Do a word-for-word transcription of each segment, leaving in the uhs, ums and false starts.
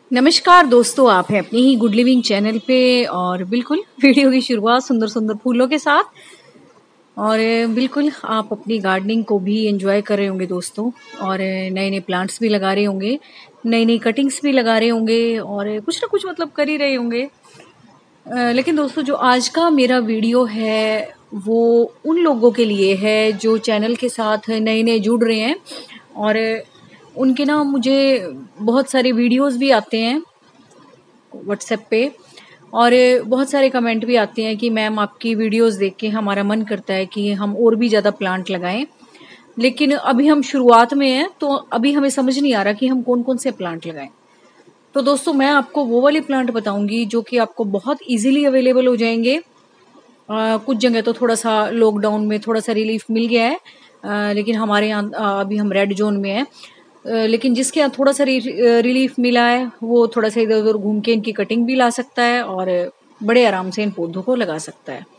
नमस्कार दोस्तों, आप हैं अपनी ही गुड लिविंग चैनल पे और बिल्कुल वीडियो की शुरुआत सुंदर सुंदर फूलों के साथ। और बिल्कुल आप अपनी गार्डनिंग को भी एंजॉय कर रहे होंगे दोस्तों, और नए नए प्लांट्स भी लगा रहे होंगे, नई नई कटिंग्स भी लगा रहे होंगे और कुछ ना कुछ मतलब कर ही रहे होंगे। अ, लेकिन दोस्तों, जो आज का मेरा वीडियो है वो उन लोगों के लिए है जो चैनल के साथ नए नए जुड़ रहे हैं। और उनके ना मुझे बहुत सारे वीडियोस भी आते हैं व्हाट्सएप पे, और बहुत सारे कमेंट भी आते हैं कि मैम आपकी वीडियोस देख के हमारा मन करता है कि हम और भी ज़्यादा प्लांट लगाएं, लेकिन अभी हम शुरुआत में हैं तो अभी हमें समझ नहीं आ रहा कि हम कौन कौन से प्लांट लगाएं। तो दोस्तों, मैं आपको वो वाले प्लांट बताऊंगी जो कि आपको बहुत इजीली अवेलेबल हो जाएंगे। आ, कुछ जगह तो थोड़ा सा लॉकडाउन में थोड़ा सा रिलीफ मिल गया है, आ, लेकिन हमारे यहाँ आ, अभी हम रेड जोन में है। आ, लेकिन जिसके यहाँ थोड़ा सा रि, रिलीफ मिला है वो थोड़ा सा इधर उधर घूम के इनकी कटिंग भी ला सकता है और बड़े आराम से इन पौधों को लगा सकता है।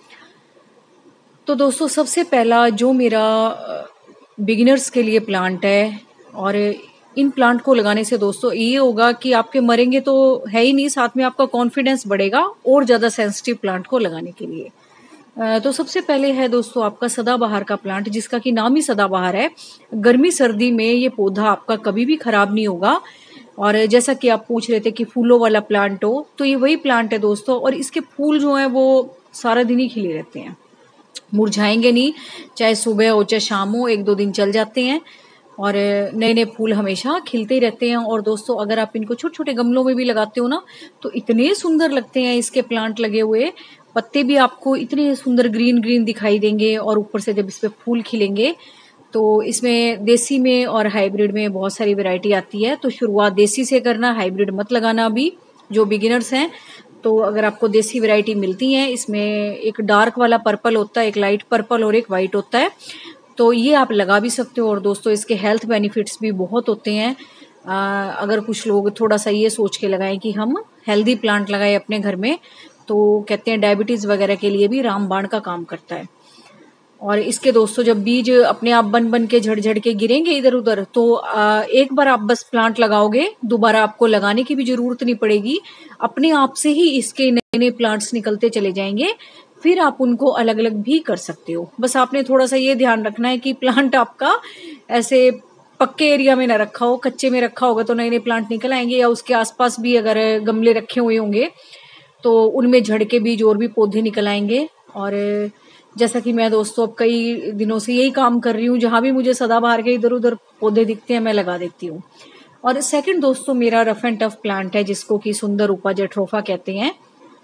तो दोस्तों, सबसे पहला जो मेरा बिगिनर्स के लिए प्लांट है, और इन प्लांट को लगाने से दोस्तों ये होगा कि आपके मरेंगे तो है ही नहीं, साथ में आपका कॉन्फिडेंस बढ़ेगा और ज़्यादा सेंसिटिव प्लांट को लगाने के लिए। अ, तो सबसे पहले है दोस्तों आपका सदाबहार का प्लांट, जिसका कि नाम ही सदाबहार है। गर्मी सर्दी में ये पौधा आपका कभी भी खराब नहीं होगा। और जैसा कि आप पूछ रहे थे कि फूलों वाला प्लांट हो, तो ये वही प्लांट है दोस्तों। और इसके फूल जो हैं वो सारा दिन ही खिले रहते हैं, मुरझाएंगे नहीं। चाहे सुबह हो चाहे शाम हो, एक दो दिन चल जाते हैं और नए नए फूल हमेशा खिलते ही रहते हैं। और दोस्तों, अगर आप इनको छोटे छोटे गमलों में भी लगाते हो ना, तो इतने सुंदर लगते हैं इसके प्लांट लगे हुए। पत्ते भी आपको इतने सुंदर ग्रीन ग्रीन दिखाई देंगे, और ऊपर से जब इस पे फूल खिलेंगे तो इसमें देसी में और हाइब्रिड में बहुत सारी वैरायटी आती है। तो शुरुआत देसी से करना, हाइब्रिड मत लगाना अभी, जो बिगिनर्स हैं। तो अगर आपको देसी वैरायटी मिलती है, इसमें एक डार्क वाला पर्पल होता है, एक लाइट पर्पल और एक वाइट होता है, तो ये आप लगा भी सकते हो। और दोस्तों, इसके हेल्थ बेनिफिट्स भी बहुत होते हैं। आ, अगर कुछ लोग थोड़ा सा ये सोच के लगाएं कि हम हेल्दी प्लांट लगाएं अपने घर में, तो कहते हैं डायबिटीज वगैरह के लिए भी रामबाण का काम करता है। और इसके दोस्तों, जब बीज अपने आप बन बन के झड़ झड़ के गिरेंगे इधर उधर, तो आ, एक बार आप बस प्लांट लगाओगे, दोबारा आपको लगाने की भी जरूरत नहीं पड़ेगी। अपने आप से ही इसके नए नए प्लांट्स निकलते चले जाएंगे। फिर आप उनको अलग अलग भी कर सकते हो। बस आपने थोड़ा सा ये ध्यान रखना है कि प्लांट आपका ऐसे पक्के एरिया में ना रखा हो, कच्चे में रखा होगा तो नए नए प्लांट निकल आएंगे। या उसके आसपास भी अगर गमले रखे हुए होंगे तो उनमें झड़ के बीज और भी पौधे निकल आएंगे। और जैसा कि मैं दोस्तों अब कई दिनों से यही काम कर रही हूँ, जहां भी मुझे सदाबहार के इधर उधर पौधे दिखते हैं मैं लगा देती हूँ। और सेकंड दोस्तों मेरा रफ एंड टफ प्लांट है, जिसको कि सुंदर रूपा जेट्रोफा कहते हैं।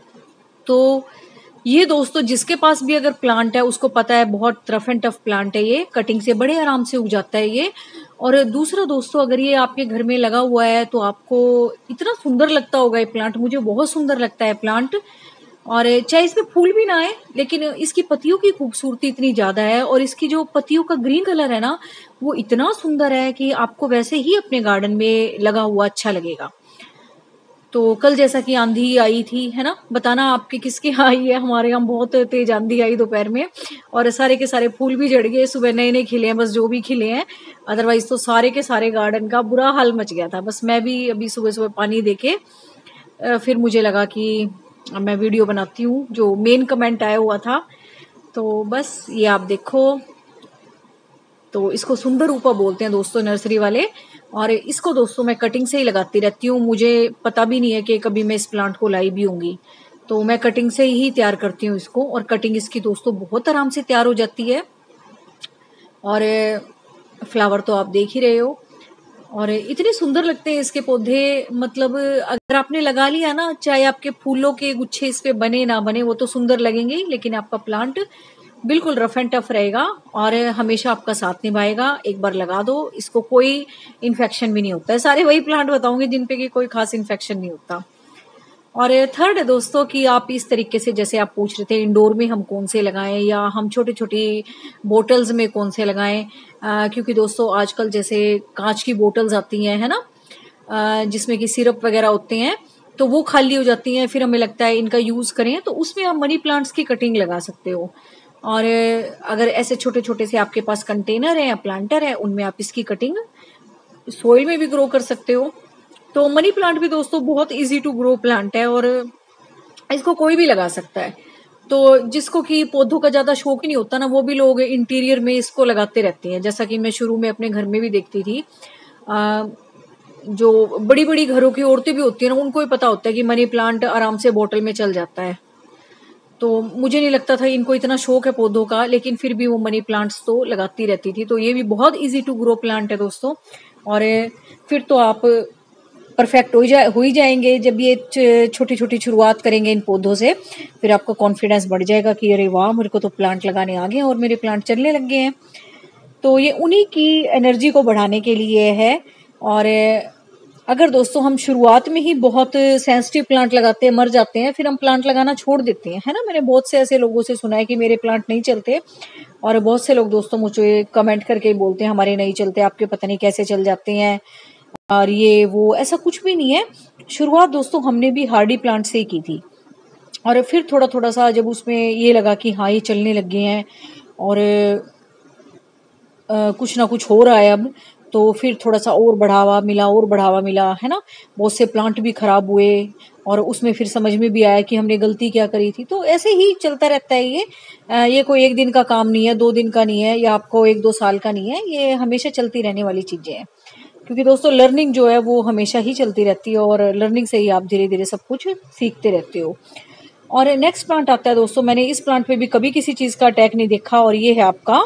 तो ये दोस्तों, जिसके पास भी अगर प्लांट है उसको पता है बहुत रफ एंड टफ प्लांट है ये, कटिंग से बड़े आराम से उग जाता है ये। और दूसरा दोस्तों, अगर ये आपके घर में लगा हुआ है तो आपको इतना सुंदर लगता होगा ये प्लांट, मुझे बहुत सुंदर लगता है प्लांट। और चाहे इसमें फूल भी ना आए, लेकिन इसकी पत्तियों की खूबसूरती इतनी ज्यादा है, और इसकी जो पत्तियों का ग्रीन कलर है ना, वो इतना सुंदर है कि आपको वैसे ही अपने गार्डन में लगा हुआ अच्छा लगेगा। तो कल जैसा कि आंधी आई थी, है ना, बताना आपके किसके यहाँ आई है। हमारे यहाँ बहुत तेज आंधी आई दोपहर में, और सारे के सारे फूल भी झड़ गए। सुबह नए नए खिले हैं, बस जो भी खिले हैं, अदरवाइज तो सारे के सारे गार्डन का बुरा हाल मच गया था। बस मैं भी अभी सुबह सुबह पानी देके फिर मुझे लगा कि मैं वीडियो बनाती हूँ, जो मेन कमेंट आया हुआ था। तो बस ये आप देखो, तो इसको सुंदर रूपा बोलते हैं दोस्तों नर्सरी वाले। और इसको दोस्तों मैं कटिंग से ही लगाती रहती हूँ, मुझे पता भी नहीं है कि कभी मैं इस प्लांट को लाई भी होंगी। तो मैं कटिंग से ही तैयार करती हूँ इसको, और कटिंग इसकी दोस्तों बहुत आराम से तैयार हो जाती है। और फ्लावर तो आप देख ही रहे हो, और इतने सुंदर लगते हैं इसके पौधे। मतलब अगर आपने लगा लिया ना, चाहे आपके फूलों के गुच्छे इस पे बने ना बने, वो तो सुंदर लगेंगे ही, लेकिन आपका प्लांट बिल्कुल रफ एंड टफ रहेगा और हमेशा आपका साथ निभाएगा। एक बार लगा दो इसको, कोई इन्फेक्शन भी नहीं होता है। सारे वही प्लांट बताऊंगे जिन पे कि कोई खास इन्फेक्शन नहीं होता। और थर्ड है दोस्तों कि आप इस तरीके से, जैसे आप पूछ रहे थे इंडोर में हम कौन से लगाएं या हम छोटी छोटी बोटल्स में कौन से लगाएं, आ, क्योंकि दोस्तों आजकल जैसे कांच की बोटल्स आती हैं, है ना, आ, जिसमें कि सिरप वगैरह होते हैं, तो वो खाली हो जाती हैं। फिर हमें लगता है इनका यूज करें, तो उसमें आप मनी प्लांट्स की कटिंग लगा सकते हो। और अगर ऐसे छोटे छोटे से आपके पास कंटेनर है या प्लांटर है, उनमें आप इसकी कटिंग सोइल में भी ग्रो कर सकते हो। तो मनी प्लांट भी दोस्तों बहुत इजी टू ग्रो प्लांट है और इसको कोई भी लगा सकता है। तो जिसको कि पौधों का ज्यादा शौक ही नहीं होता ना, वो भी लोग इंटीरियर में इसको लगाते रहते हैं। जैसा कि मैं शुरू में अपने घर में भी देखती थी, आ, जो बड़ी बड़ी घरों की औरतें भी होती है ना, उनको ही पता होता है कि मनी प्लांट आराम से बोतल में चल जाता है। तो मुझे नहीं लगता था इनको इतना शौक है पौधों का, लेकिन फिर भी वो मनी प्लांट्स तो लगाती रहती थी। तो ये भी बहुत इजी टू ग्रो प्लांट है दोस्तों। और फिर तो आप परफेक्ट हो जाए हो ही जाएंगे जब ये छोटी छोटी शुरुआत करेंगे इन पौधों से। फिर आपका कॉन्फिडेंस बढ़ जाएगा कि अरे वाह, मेरे को तो प्लांट लगाने आ गए और मेरे प्लांट चलने लग गए हैं। तो ये उन्हीं की एनर्जी को बढ़ाने के लिए है। और अगर दोस्तों हम शुरुआत में ही बहुत सेंसिटिव प्लांट लगाते हैं, मर जाते हैं, फिर हम प्लांट लगाना छोड़ देते हैं, है ना। मैंने बहुत से ऐसे लोगों से सुना है कि मेरे प्लांट नहीं चलते, और बहुत से लोग दोस्तों मुझे कमेंट करके बोलते हैं हमारे नहीं चलते, आपके पता नहीं कैसे चल जाते हैं, और ये वो। ऐसा कुछ भी नहीं है। शुरुआत दोस्तों हमने भी हार्डी प्लांट से ही की थी, और फिर थोड़ा थोड़ा सा जब उसमें ये लगा कि हाँ ये चलने लग गए हैं और आ, कुछ ना कुछ हो रहा है अब, तो फिर थोड़ा सा और बढ़ावा मिला और बढ़ावा मिला, है ना। बहुत से प्लांट भी खराब हुए और उसमें फिर समझ में भी आया कि हमने गलती क्या करी थी। तो ऐसे ही चलता रहता है ये। आ, ये कोई एक दिन का काम नहीं है, दो दिन का नहीं है, या आपको एक दो साल का नहीं है। ये हमेशा चलती रहने वाली चीजें हैं, क्योंकि दोस्तों लर्निंग जो है वो हमेशा ही चलती रहती है, और लर्निंग से ही आप धीरे धीरे सब कुछ सीखते रहते हो। और नेक्स्ट प्लांट आता है दोस्तों, मैंने इस प्लांट पे भी कभी किसी चीज का अटैक नहीं देखा, और ये है आपका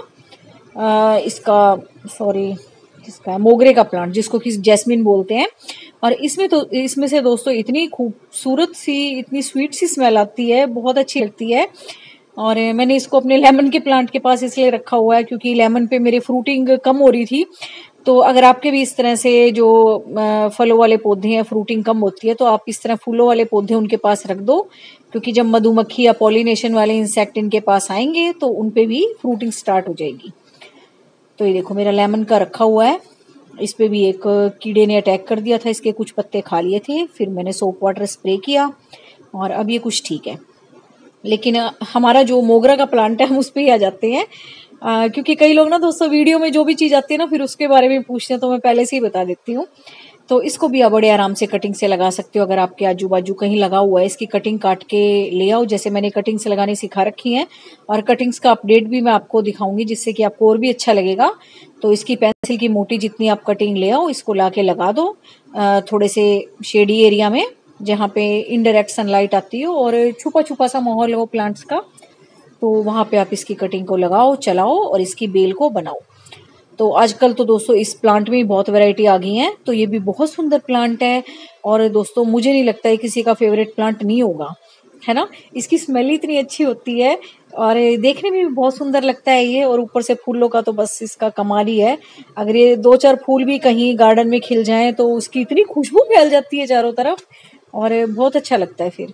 आ, इसका सॉरी किसका है, मोगरे का प्लांट, जिसको कि जैस्मिन बोलते हैं। और इसमें तो इसमें से दोस्तों इतनी खूबसूरत सी, इतनी स्वीट सी स्मेल आती है, बहुत अच्छी लगती है। और मैंने इसको अपने लेमन के प्लांट के पास इसलिए रखा हुआ है क्योंकि लेमन पे मेरे फ्रूटिंग कम हो रही थी। तो अगर आपके भी इस तरह से जो फलों वाले पौधे हैं, फ्रूटिंग कम होती है, तो आप इस तरह फूलों वाले पौधे उनके पास रख दो, क्योंकि जब मधुमक्खी या पॉलिनेशन वाले इंसेक्ट इनके पास आएंगे तो उनपे भी फ्रूटिंग स्टार्ट हो जाएगी। तो ये देखो मेरा लेमन का रखा हुआ है, इस पे भी एक कीड़े ने अटैक कर दिया था, इसके कुछ पत्ते खा लिए थे, फिर मैंने सोप वाटर स्प्रे किया और अब ये कुछ ठीक है। लेकिन हमारा जो मोगरा का प्लांट है हम उस पे ही आ जाते हैं, आ, क्योंकि कई लोग ना दोस्तों वीडियो में जो भी चीज आती है ना फिर उसके बारे में पूछते हैं, तो मैं पहले से ही बता देती हूँ। तो इसको भी आप बड़े आराम से कटिंग से लगा सकते हो। अगर आपके आजू बाजू कहीं लगा हुआ है, इसकी कटिंग काट के ले आओ, जैसे मैंने कटिंग से लगानी सिखा रखी है। और कटिंग्स का अपडेट भी मैं आपको दिखाऊंगी, जिससे कि आपको और भी अच्छा लगेगा। तो इसकी पेंसिल की मोटी जितनी आप कटिंग ले आओ, इसको ला के लगा दो थोड़े से शेडी एरिया में, जहाँ पे इनडायरेक्ट सनलाइट आती हो और छुपा छुपा सा माहौल हो प्लांट्स का। तो वहां पे आप इसकी कटिंग को लगाओ, चलाओ और इसकी बेल को बनाओ। तो आजकल तो दोस्तों इस प्लांट में बहुत वैरायटी आ गई है, तो ये भी बहुत सुंदर प्लांट है। और दोस्तों मुझे नहीं लगता है किसी का फेवरेट प्लांट नहीं होगा, है ना। इसकी स्मेल इतनी अच्छी होती है और देखने में भी बहुत सुंदर लगता है ये। और ऊपर से फूलों का तो बस इसका कमाल ही है। अगर ये दो चार फूल भी कहीं गार्डन में खिल जाएं तो उसकी इतनी खुशबू फैल जाती है चारों तरफ, और बहुत अच्छा लगता है फिर।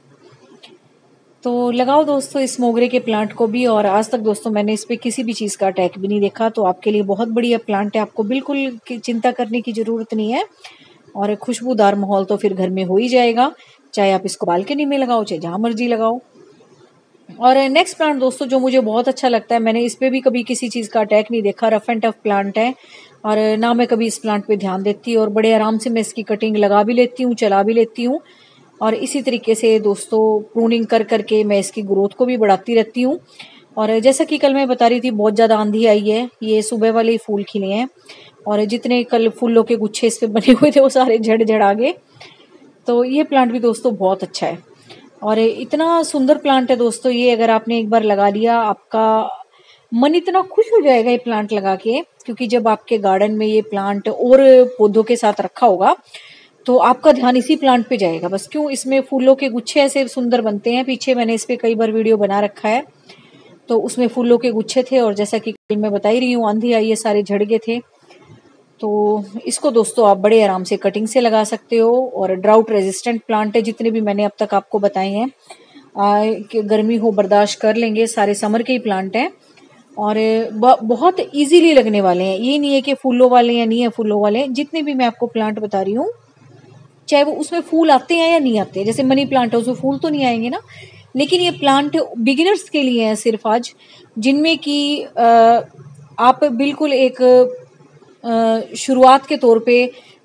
तो लगाओ दोस्तों इस मोगरे के प्लांट को भी। और आज तक दोस्तों मैंने इस पे किसी भी चीज का अटैक भी नहीं देखा, तो आपके लिए बहुत बढ़िया प्लांट है, आपको बिल्कुल चिंता करने की जरूरत नहीं है। और खुशबूदार माहौल तो फिर घर में हो ही जाएगा, चाहे आप इसको बालकनी में लगाओ चाहे जहां मर्जी लगाओ। और नेक्स्ट प्लांट दोस्तों जो मुझे बहुत अच्छा लगता है, मैंने इस पे भी कभी किसी चीज का अटैक नहीं देखा, रफ एंड टफ प्लांट है, और ना मैं कभी इस प्लांट पे ध्यान देती, और बड़े आराम से मैं इसकी कटिंग लगा भी लेती हूँ, चला भी लेती हूँ। और इसी तरीके से दोस्तों प्रूनिंग कर करके मैं इसकी ग्रोथ को भी बढ़ाती रहती हूँ। और जैसा कि कल मैं बता रही थी, बहुत ज्यादा आंधी आई है, ये सुबह वाले ही फूल खिले हैं, और जितने कल फूलों के गुच्छे इस पे बने हुए थे वो सारे झड़ झड़ आ गए। तो ये प्लांट भी दोस्तों बहुत अच्छा है, और इतना सुंदर प्लांट है दोस्तों ये। अगर आपने एक बार लगा लिया, आपका मन इतना खुश हो जाएगा ये प्लांट लगा के, क्योंकि जब आपके गार्डन में ये प्लांट और पौधों के साथ रखा होगा तो आपका ध्यान इसी प्लांट पे जाएगा बस। क्यों, इसमें फूलों के गुच्छे ऐसे सुंदर बनते हैं, पीछे मैंने इस पे कई बार वीडियो बना रखा है। तो उसमें फूलों के गुच्छे थे, और जैसा कि कल मैं बता ही रही हूँ, आंधी आई है, सारे झड़ गए थे। तो इसको दोस्तों आप बड़े आराम से कटिंग से लगा सकते हो, और ड्राउट रेजिस्टेंट प्लांट है जितने भी मैंने अब तक आपको बताए हैं, कि गर्मी हो बर्दाश्त कर लेंगे, सारे समर के ही प्लांट हैं, और बहुत इजीली लगने वाले हैं। ये नहीं है कि फूलों वाले या नहीं है फूलों वाले, जितने भी मैं आपको प्लांट बता रही हूँ, चाहे वो उसमें फूल आते हैं या नहीं आते, जैसे मनी प्लांट है उसमें फूल तो नहीं आएंगे ना, लेकिन ये प्लांट बिगिनर्स के लिए है सिर्फ आज, जिनमें कि आप बिल्कुल एक शुरुआत के तौर पे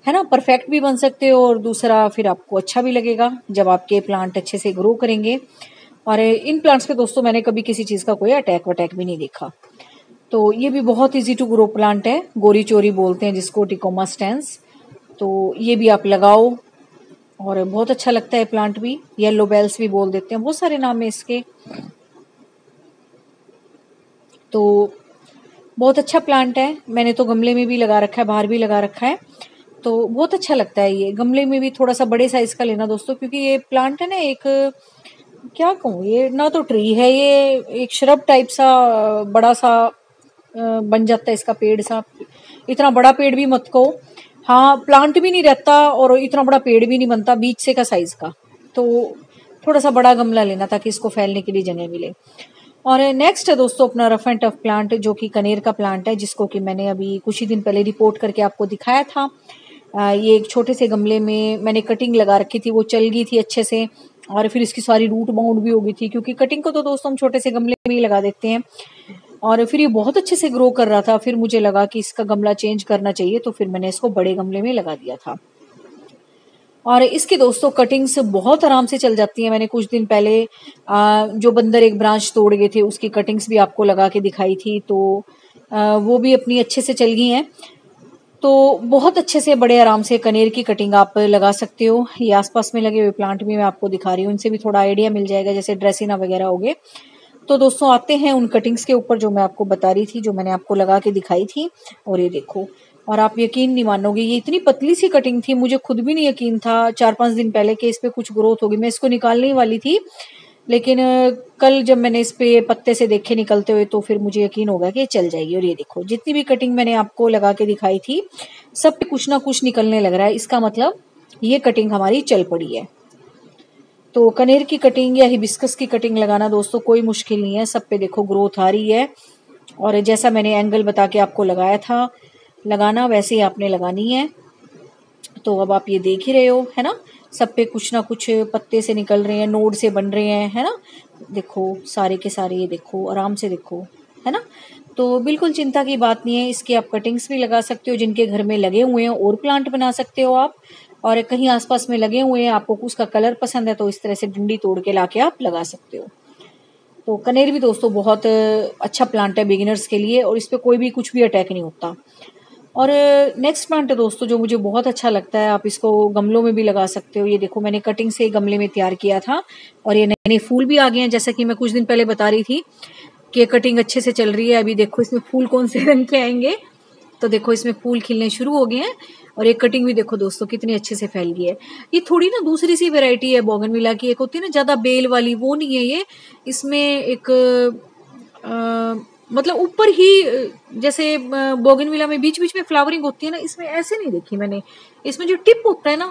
है ना, परफेक्ट भी बन सकते हो और दूसरा फिर आपको अच्छा भी लगेगा जब आपके प्लांट अच्छे से ग्रो करेंगे। और इन प्लांट्स पे दोस्तों मैंने कभी किसी चीज़ का कोई अटैक वटैक भी नहीं देखा। तो ये भी बहुत इजी टू ग्रो प्लांट है, गोरी चोरी बोलते हैं जिसको, टिकोमा स्टेंस। तो ये भी आप लगाओ और बहुत अच्छा लगता है प्लांट भी। येलो बेल्स भी बोल देते हैं, बहुत सारे नाम है इसके। तो बहुत अच्छा प्लांट है, मैंने तो गमले में भी लगा रखा है, बाहर भी लगा रखा है। तो बहुत अच्छा लगता है ये। गमले में भी थोड़ा सा बड़े साइज का लेना दोस्तों, क्योंकि ये प्लांट है ना, एक क्या कहूँ, ये ना तो ट्री है, ये एक श्रब टाइप सा बड़ा सा बन जाता है इसका पेड़ सा। इतना बड़ा पेड़ भी मत कहो, हाँ प्लांट भी नहीं रहता और इतना बड़ा पेड़ भी नहीं बनता, बीच से का साइज का। तो थोड़ा सा बड़ा गमला लेना ताकि इसको फैलने के लिए जगह मिले। और नेक्स्ट है दोस्तों अपना रफ एंड टफ प्लांट, जो कि कनेर का प्लांट है, जिसको कि मैंने अभी कुछ ही दिन पहले रिपोर्ट करके आपको दिखाया था। आ, ये एक छोटे से गमले में मैंने कटिंग लगा रखी थी, वो चल गई थी अच्छे से और फिर इसकी सारी रूट बाउंड भी हो गई थी, क्योंकि कटिंग को तो दोस्तों हम छोटे से गमले में ही लगा देते हैं। और फिर ये बहुत अच्छे से ग्रो कर रहा था, फिर मुझे लगा कि इसका गमला चेंज करना चाहिए, तो फिर मैंने इसको बड़े गमले में लगा दिया था। और इसकी दोस्तों कटिंग्स बहुत आराम से चल जाती हैं। मैंने कुछ दिन पहले आ, जो बंदर एक ब्रांच तोड़ गए थे उसकी कटिंग्स भी आपको लगा के दिखाई थी, तो आ, वो भी अपनी अच्छे से चल गई हैं। तो बहुत अच्छे से बड़े आराम से कनेर की कटिंग आप लगा सकते हो। ये आसपास में लगे हुए प्लांट भी मैं आपको दिखा रही हूँ, इनसे भी थोड़ा आइडिया मिल जाएगा, जैसे ड्रेसिना वगैरह हो गए। तो दोस्तों आते हैं उन कटिंग्स के ऊपर जो मैं आपको बता रही थी, जो मैंने आपको लगा के दिखाई थी। और ये देखो, और आप यकीन नहीं मानोगे, ये इतनी पतली सी कटिंग थी, मुझे खुद भी नहीं यकीन था चार पांच दिन पहले कि इस पे कुछ ग्रोथ होगी। मैं इसको निकालने ही वाली थी, लेकिन कल जब मैंने इस पे पत्ते से देखे निकलते हुए तो फिर मुझे यकीन होगा कि ये चल जाएगी। और ये देखो, जितनी भी कटिंग मैंने आपको लगा के दिखाई थी सब पे कुछ ना कुछ निकलने लग रहा है, इसका मतलब ये कटिंग हमारी चल पड़ी है। तो कनेर की कटिंग या हिबिस्कस की कटिंग लगाना दोस्तों कोई मुश्किल नहीं है, सब पे देखो ग्रोथ आ रही है। और जैसा मैंने एंगल बता के आपको लगाया था लगाना, वैसे ही आपने लगानी है। तो अब आप ये देख ही रहे हो, है ना, सब पे कुछ ना कुछ पत्ते से निकल रहे हैं, नोड से बन रहे हैं, है ना। देखो सारे के सारे, ये देखो आराम से देखो, है ना। तो बिल्कुल चिंता की बात नहीं है, इसके आप कटिंग्स भी लगा सकते हो, जिनके घर में लगे हुए हैं और प्लांट बना सकते हो आप। और कहीं आसपास में लगे हुए हैं, आपको उसका कलर पसंद है तो इस तरह से डंडी तोड़ के लाके आप लगा सकते हो। तो कनेर भी दोस्तों बहुत अच्छा प्लांट है बिगिनर्स के लिए, और इस पर कोई भी कुछ भी अटैक नहीं होता। और नेक्स्ट प्लांट है दोस्तों जो मुझे बहुत अच्छा लगता है, आप इसको गमलों में भी लगा सकते हो। ये देखो, मैंने कटिंग से गमले में तैयार किया था और ये नए नए फूल भी आ गए हैं, जैसा कि मैं कुछ दिन पहले बता रही थी कि कटिंग अच्छे से चल रही है। अभी देखो इसमें फूल कौन से रंग के आएंगे, तो देखो इसमें फूल खिलने शुरू हो गए हैं। और एक कटिंग भी देखो दोस्तों कितनी अच्छे से फैल गई है। ये थोड़ी ना दूसरी सी वैरायटी है बोगनविला की, एक होती है ना ज्यादा बेल वाली, वो नहीं है ये। इसमें एक आ, मतलब ऊपर ही, जैसे बोगनविला में बीच बीच में फ्लावरिंग होती है ना, इसमें ऐसे नहीं देखी मैंने। इसमें जो टिप होता है ना,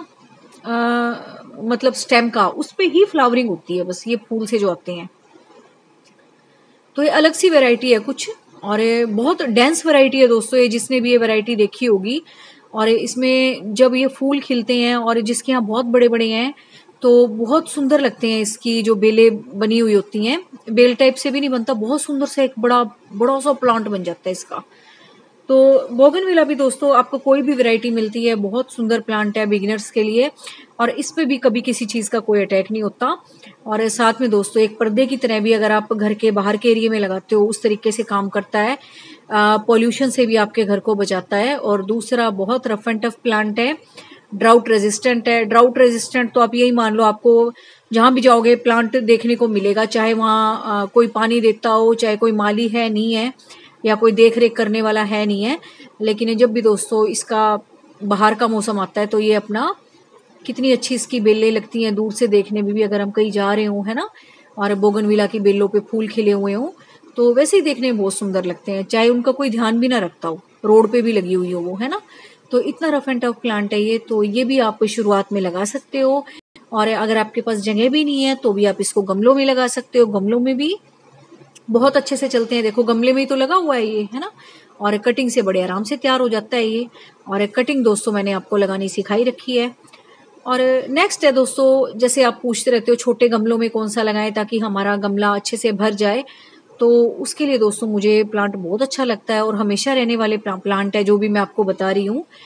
आ, मतलब स्टेम का, उस पे ही फ्लावरिंग होती है बस, ये फूल से जो आते हैं। तो ये अलग सी वैरायटी है कुछ, और ये बहुत डेंस वैरायटी है दोस्तों, ये जिसने भी ये वैरायटी देखी होगी। और इसमें जब ये फूल खिलते हैं और जिसके यहाँ बहुत बड़े बड़े हैं तो बहुत सुंदर लगते हैं। इसकी जो बेलें बनी हुई होती हैं, बेल टाइप से भी नहीं बनता, बहुत सुंदर से एक बड़ा बड़ा सा प्लांट बन जाता है इसका। तो बोगनविला भी दोस्तों आपको कोई भी वैरायटी मिलती है, बहुत सुंदर प्लांट है बिगिनर्स के लिए, और इस पे भी कभी किसी चीज का कोई अटैक नहीं होता। और साथ में दोस्तों एक पर्दे की तरह भी अगर आप घर के बाहर के एरिया में लगाते हो, उस तरीके से काम करता है। पॉल्यूशन से भी आपके घर को बचाता है। और दूसरा बहुत रफ एंड टफ प्लांट है, ड्राउट रेजिस्टेंट है। ड्राउट रेजिस्टेंट तो आप यही मान लो, आपको जहां भी जाओगे प्लांट देखने को मिलेगा, चाहे वहां कोई पानी देता हो, चाहे कोई माली है नहीं है, या कोई देख रेख करने वाला है नहीं है। लेकिन जब भी दोस्तों इसका बाहर का मौसम आता है तो ये अपना, कितनी अच्छी इसकी बेलें लगती हैं दूर से देखने में भी, अगर हम कहीं जा रहे हो, है ना, और बोगनविला की बेलों पे फूल खिले हुए हो तो वैसे ही देखने में बहुत सुंदर लगते हैं, चाहे उनका कोई ध्यान भी ना रखता हो, रोड पे भी लगी हुई हो वो, है ना। तो इतना रफ एंड टफ प्लांट है ये, तो ये भी आप शुरुआत में लगा सकते हो। और अगर आपके पास जगह भी नहीं है तो भी आप इसको गमलों में लगा सकते हो, गमलों में भी बहुत अच्छे से चलते हैं। देखो गमले में ही तो लगा हुआ है ये, है ना, और कटिंग से बड़े आराम से तैयार हो जाता है ये। और कटिंग दोस्तों मैंने आपको लगानी सिखाई रखी है। और नेक्स्ट है दोस्तों, जैसे आप पूछते रहते हो छोटे गमलों में कौन सा लगाएं ताकि हमारा गमला अच्छे से भर जाए, तो उसके लिए दोस्तों मुझे प्लांट बहुत अच्छा लगता है और हमेशा रहने वाले प्लांट है जो भी मैं आपको बता रही हूँ।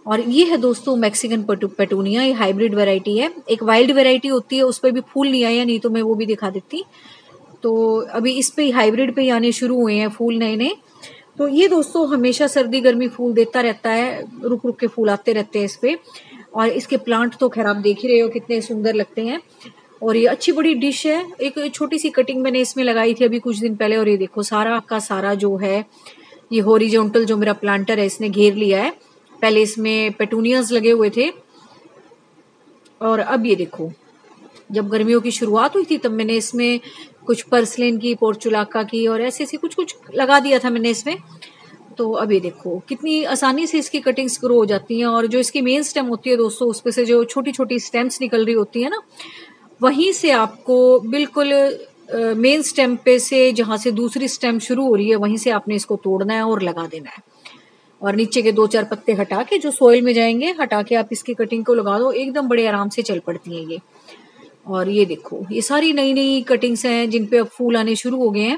और ये है दोस्तों मैक्सिकन पेटूनिया, ये हाइब्रिड वैरायटी है। एक वाइल्ड वैरायटी होती है, उस पर भी फूल नहीं आया, नहीं तो मैं वो भी दिखा देती। तो अभी इस पे हाइब्रिड पे ही आने शुरू हुए हैं फूल नए नए। तो ये दोस्तों हमेशा सर्दी गर्मी फूल देता रहता है, रुक रुक के फूल आते रहते हैं इस पे। और इसके प्लांट तो खैर आप देख ही रहे हो कितने सुंदर लगते हैं। और ये अच्छी बड़ी डिश है। एक छोटी सी कटिंग मैंने इसमें लगाई थी अभी कुछ दिन पहले, और ये देखो सारा का सारा जो है ये हॉरिजॉन्टल जो मेरा प्लांटर है इसने घेर लिया है। पहले इसमें पेटूनियाज लगे हुए थे, और अब ये देखो जब गर्मियों की शुरुआत हुई थी तब मैंने इसमें कुछ पर्सलेन की, पोर्चुलाका की और ऐसे ऐसे कुछ कुछ लगा दिया था मैंने इसमें। तो अब ये देखो कितनी आसानी से इसकी कटिंग्स ग्रो हो जाती हैं। और जो इसकी मेन स्टेम होती है दोस्तों, उस पे से जो छोटी छोटी स्टेम्स निकल रही होती है ना, वहीं से आपको बिल्कुल मेन स्टेम पे से जहां से दूसरी स्टेम शुरू हो रही है वहीं से आपने इसको तोड़ना है और लगा देना है। और नीचे के दो चार पत्ते हटा के जो सोइल में जाएंगे हटा के आप इसकी कटिंग को लगा दो, एकदम बड़े आराम से चल पड़ती हैं ये। और ये देखो ये सारी नई नई कटिंग्स हैं जिन पे अब फूल आने शुरू हो गए हैं।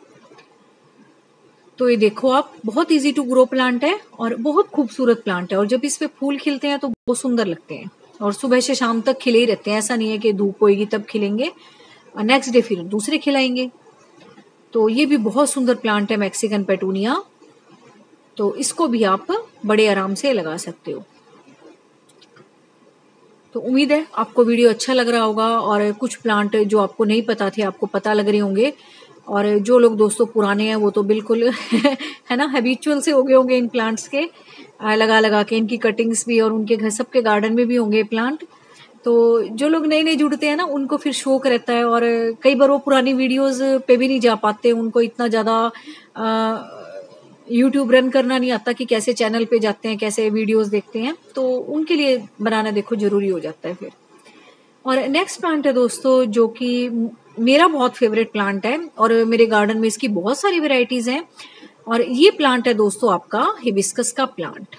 तो ये देखो आप, बहुत इजी टू ग्रो प्लांट है और बहुत खूबसूरत प्लांट है। और जब इस पे फूल खिलते हैं तो बहुत सुंदर लगते हैं, और सुबह से शाम तक खिले ही रहते हैं। ऐसा नहीं है कि धूप होएगी तब खिलेंगे, और नेक्स्ट डे फिर दूसरे खिलाएंगे। तो ये भी बहुत सुंदर प्लांट है मैक्सिकन पेटूनिया। तो इसको भी आप बड़े आराम से लगा सकते हो। तो उम्मीद है आपको वीडियो अच्छा लग रहा होगा, और कुछ प्लांट जो आपको नहीं पता थे आपको पता लग रहे होंगे। और जो लोग दोस्तों पुराने हैं वो तो बिल्कुल है ना, हैबिचुअल से हो गए होंगे इन प्लांट्स के, लगा लगा के इनकी कटिंग्स भी, और उनके घर सबके गार्डन में भी होंगे प्लांट। तो जो लोग नए नए जुड़ते हैं ना उनको फिर शौक रहता है, और कई बार वो पुरानी वीडियोस पे भी नहीं जा पाते, उनको इतना ज़्यादा यूट्यूब रन करना नहीं आता कि कैसे चैनल पे जाते हैं, कैसे वीडियोस देखते हैं। तो उनके लिए बनाना देखो जरूरी हो जाता है फिर। और नेक्स्ट प्लांट है दोस्तों जो कि मेरा बहुत फेवरेट प्लांट है, और मेरे गार्डन में इसकी बहुत सारी वेराइटीज हैं। और ये प्लांट है दोस्तों आपका हिबिस्कस का प्लांट,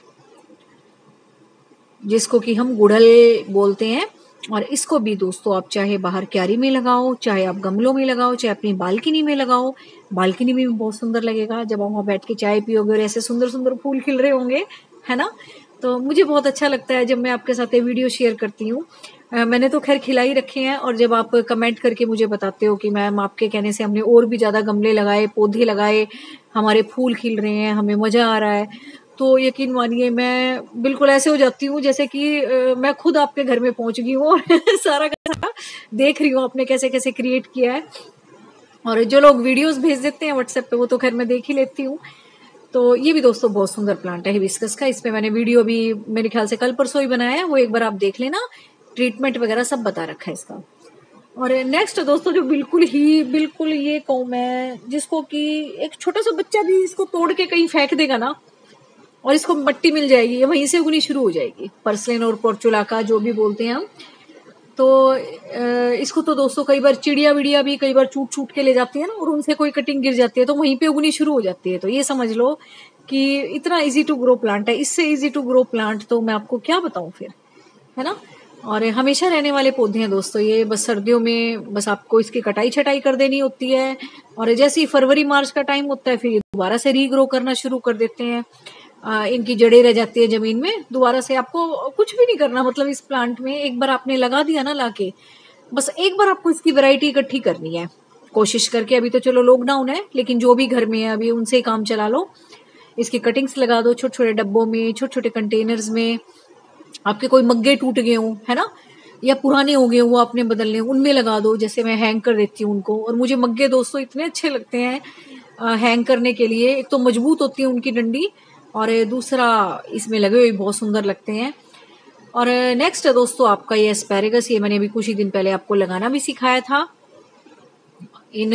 जिसको कि हम गुड़हल बोलते हैं। और इसको भी दोस्तों आप चाहे बाहर क्यारी में लगाओ, चाहे आप गमलों में लगाओ, चाहे अपनी बालकनी में लगाओ। बालकनी में भी बहुत सुंदर लगेगा जब आप वहाँ बैठ के चाय पियोगे और ऐसे सुंदर सुंदर फूल खिल रहे होंगे, है ना। तो मुझे बहुत अच्छा लगता है जब मैं आपके साथ ये वीडियो शेयर करती हूँ। मैंने तो खैर खिला ही रखे हैं, और जब आप कमेंट करके मुझे बताते हो कि मैम आपके कहने से हमने और भी ज़्यादा गमले लगाए, पौधे लगाए, हमारे फूल खिल रहे हैं, हमें मज़ा आ रहा है, तो यकीन मानिए मैं बिल्कुल ऐसे हो जाती हूँ जैसे कि आ, मैं खुद आपके घर में पहुंच गई हूँ और सारा का सारा देख रही हूँ आपने कैसे कैसे क्रिएट किया है। और जो लोग वीडियोस भेज देते हैं व्हाट्सएप पे वो तो खैर मैं देख ही लेती हूँ। तो ये भी दोस्तों बहुत सुंदर प्लांट है हिबिस्कस का। इसमें मैंने वीडियो भी मेरे ख्याल से कल परसों ही बनाया है, वो एक बार आप देख लेना, ट्रीटमेंट वगैरह सब बता रखा है इसका। और नेक्स्ट दोस्तों जो बिल्कुल ही बिल्कुल ये कहूँ मैं, जिसको कि एक छोटा सा बच्चा भी इसको तोड़ के कहीं फेंक देगा ना और इसको मट्टी मिल जाएगी, वहीं से उगनी शुरू हो जाएगी। पर्सलेन और पोर्चुलाका जो भी बोलते हैं हम, तो इसको तो दोस्तों कई बार चिड़िया विड़िया भी कई बार चूट चूट के ले जाती है ना, और उनसे कोई कटिंग गिर जाती है तो वहीं पे उगनी शुरू हो जाती है। तो ये समझ लो कि इतना इजी टू ग्रो प्लांट है। इससे इजी टू ग्रो प्लांट तो मैं आपको क्या बताऊं फिर, है ना। और हमेशा रहने वाले पौधे हैं दोस्तों ये, बस सर्दियों में बस आपको इसकी कटाई छटाई कर देनी होती है, और जैसे ही फरवरी मार्च का टाइम होता है फिर ये दोबारा से रीग्रो करना शुरू कर देते हैं। आ, इनकी जड़ें रह जाती है जमीन में, दोबारा से आपको कुछ भी नहीं करना। मतलब इस प्लांट में एक बार आपने लगा दिया ना लाके, बस एक बार आपको इसकी वैरायटी इकट्ठी करनी है कोशिश करके। अभी तो चलो लॉकडाउन है, लेकिन जो भी घर में है अभी उनसे ही काम चला लो। इसकी कटिंग्स लगा दो छोटे छोटे डब्बों में, छोटे छोटे कंटेनर्स में। आपके कोई मग्गे टूट गए हों, है ना, या पुराने हो गए वो आपने बदलने, उनमें लगा दो। जैसे मैं हैंग कर देती हूँ उनको, और मुझे मग्गे दोस्तों इतने अच्छे लगते हैं हैंग करने के लिए। एक तो मजबूत होती है उनकी डंडी, और दूसरा इसमें लगे हुए बहुत सुंदर लगते हैं। और नेक्स्ट है दोस्तों आपका ये एस्पैरेगस, ये मैंने अभी कुछ ही दिन पहले आपको लगाना भी सिखाया था। इन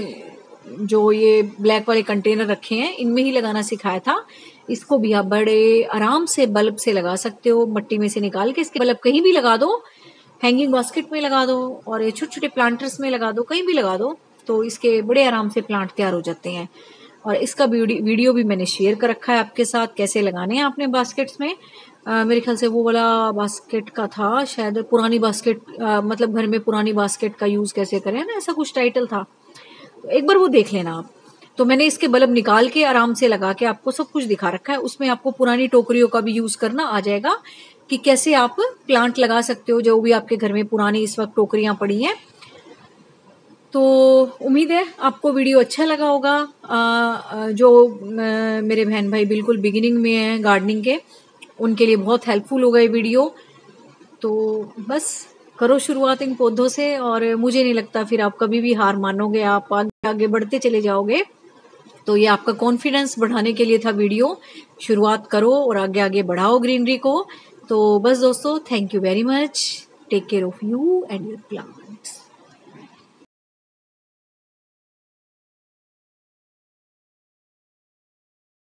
जो ये ब्लैक वाले कंटेनर रखे हैं इनमें ही लगाना सिखाया था। इसको भी आप बड़े आराम से बल्ब से लगा सकते हो, मट्टी में से निकाल के इसके बल्ब कहीं भी लगा दो, हैंगिंग बास्केट में लगा दो, और छोटे छोटे प्लांटर्स में लगा दो, कहीं भी लगा दो, तो इसके बड़े आराम से प्लांट तैयार हो जाते हैं। और इसका वीडियो भी मैंने शेयर कर रखा है आपके साथ, कैसे लगाने हैं आपने बास्केट्स में। आ, मेरे ख्याल से वो वाला बास्केट का था शायद, पुरानी बास्केट आ, मतलब घर में पुरानी बास्केट का यूज कैसे करें ना, ऐसा कुछ टाइटल था, तो एक बार वो देख लेना आप। तो मैंने इसके बल्ब निकाल के आराम से लगा के आपको सब कुछ दिखा रखा है। उसमें आपको पुरानी टोकरियों का भी यूज करना आ जाएगा कि कैसे आप प्लांट लगा सकते हो जो भी आपके घर में पुरानी इस वक्त टोकरियां पड़ी हैं। तो उम्मीद है आपको वीडियो अच्छा लगा होगा। आ, जो आ, मेरे बहन भाई बिल्कुल बिगिनिंग में हैं गार्डनिंग के, उनके लिए बहुत हेल्पफुल होगा ये वीडियो। तो बस करो शुरुआत इन पौधों से, और मुझे नहीं लगता फिर आप कभी भी हार मानोगे, आप आगे आगे बढ़ते चले जाओगे। तो ये आपका कॉन्फिडेंस बढ़ाने के लिए था वीडियो। शुरुआत करो और आगे आगे बढ़ाओ ग्रीनरी को। तो बस दोस्तों, thank you very much. Take care of you and your plant.